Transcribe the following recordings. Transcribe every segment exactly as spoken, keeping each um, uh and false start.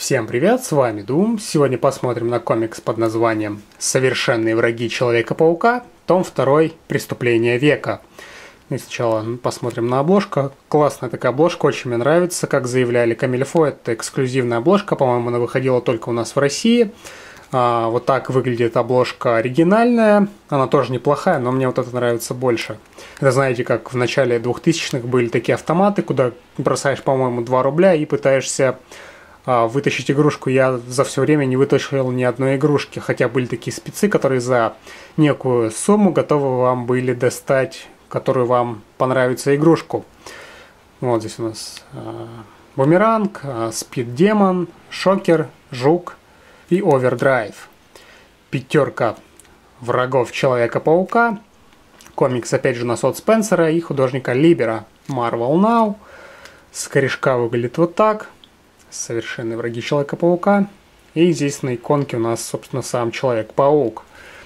Всем привет, с вами Doom. Сегодня посмотрим на комикс под названием «Совершенные враги Человека-паука», том два «Преступление века». И сначала посмотрим на обложку. Классная такая обложка, очень мне нравится. Как заявляли Камильфо, это эксклюзивная обложка, по-моему, она выходила только у нас в России. А, вот так выглядит обложка оригинальная. Она тоже неплохая, но мне вот это нравится больше. Это знаете, как в начале двухтысячных были такие автоматы, куда бросаешь, по-моему, два рубля и пытаешься вытащить игрушку. Я за все время не вытащил ни одной игрушки, хотя были такие спецы, которые за некую сумму готовы вам были достать, которую вам понравится игрушку. Вот здесь у нас э, Бумеранг, э, Спид Демон, Шокер, Жук и Овердрайв. Пятерка врагов Человека-паука. Комикс опять же на Сот Спенсера и художника Либера. Marvel Now. С корешка выглядит вот так. Совершенные враги Человека-паука. И здесь на иконке у нас, собственно, сам Человек-паук.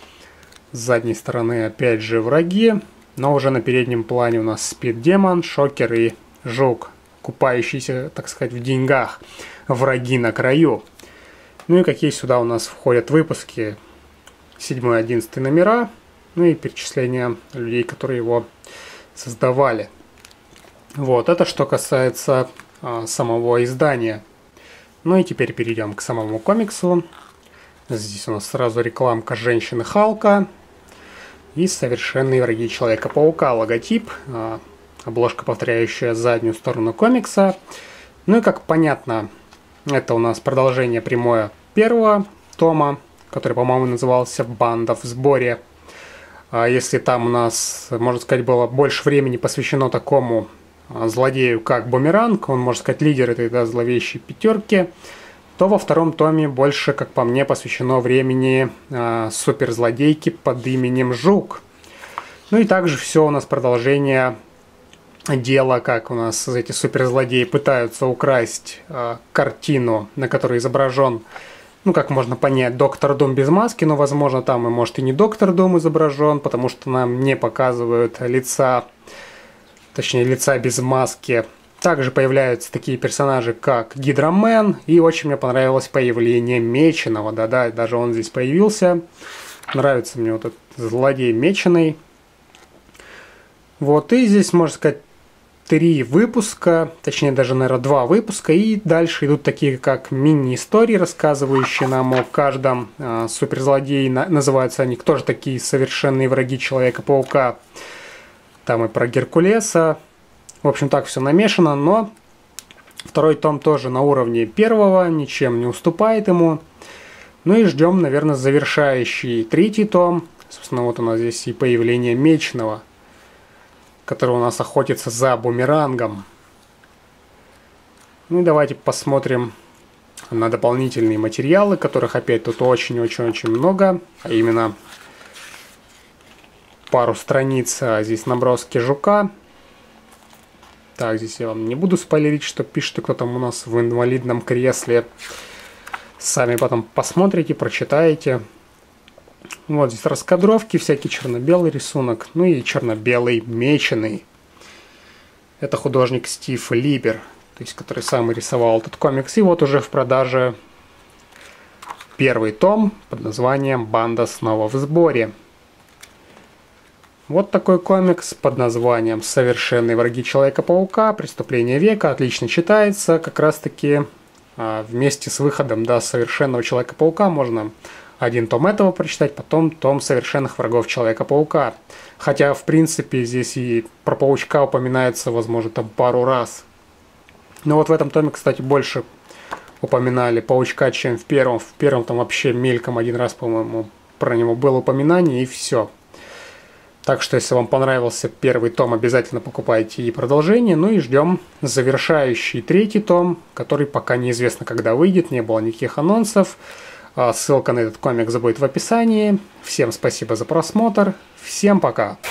С задней стороны опять же враги, но уже на переднем плане у нас Спид-демон, Шокер и Жук, купающиеся, так сказать, в деньгах. Враги на краю. Ну и какие сюда у нас входят выпуски. седьмой-одиннадцатый номера. Ну и перечисление людей, которые его создавали. Вот, это что касается а, самого издания. Ну и теперь перейдем к самому комиксу. Здесь у нас сразу рекламка женщины Халка и совершенные враги Человека-паука. Логотип, обложка, повторяющая заднюю сторону комикса. Ну и как понятно, это у нас продолжение прямое первого тома, который, по-моему, назывался «Банда в сборе». Если там у нас, можно сказать, было больше времени посвящено такому злодею, как Бумеранг, он, можно сказать, лидер этой да, зловещей пятерки, то во втором томе больше, как по мне, посвящено времени э, суперзлодейки под именем Жук. Ну и также все у нас продолжение дела, как у нас эти суперзлодеи пытаются украсть э, картину, на которой изображен, ну как можно понять, Доктор Дум без маски, но возможно там и может и не Доктор Дум изображен, потому что нам не показывают лица, точнее лица без маски. Также появляются такие персонажи, как Гидромен, и очень мне понравилось появление Меченого. Да-да, даже он здесь появился. Нравится мне вот этот злодей Меченый. Вот, и здесь, можно сказать, три выпуска, точнее даже, наверное, два выпуска, и дальше идут такие, как мини-истории, рассказывающие нам о каждом э, суперзлодее. Называются они тоже такие совершенные враги Человека-паука. Там и про Геркулеса. В общем, так все намешано, но второй том тоже на уровне первого, ничем не уступает ему. Ну и ждем, наверное, завершающий третий том. Собственно, вот у нас здесь и появление Меченого, который у нас охотится за Бумерангом. Ну и давайте посмотрим на дополнительные материалы, которых опять тут очень-очень-очень много. А именно пару страниц, а здесь наброски Жука. Так, здесь я вам не буду спойлерить, что пишет кто там у нас в инвалидном кресле. Сами потом посмотрите, прочитаете. Вот здесь раскадровки, всякий черно-белый рисунок. Ну и черно-белый Меченый. Это художник Стив Либер, то есть который сам и рисовал этот комикс. И вот уже в продаже первый том под названием «Банда снова в сборе». Вот такой комикс под названием «Совершенные враги Человека-паука. Преступление века». Отлично читается. Как раз таки а, вместе с выходом да, Совершенного Человека-паука можно один том этого прочитать, потом том совершенных врагов Человека-паука. Хотя, в принципе, здесь и про паучка упоминается, возможно, там пару раз. Но вот в этом томе, кстати, больше упоминали паучка, чем в первом. В первом там вообще мельком один раз, по-моему, про него было упоминание, и все. Так что, если вам понравился первый том, обязательно покупайте и продолжение. Ну и ждем завершающий третий том, который пока неизвестно, когда выйдет, не было никаких анонсов. Ссылка на этот комикс будет в описании. Всем спасибо за просмотр. Всем пока!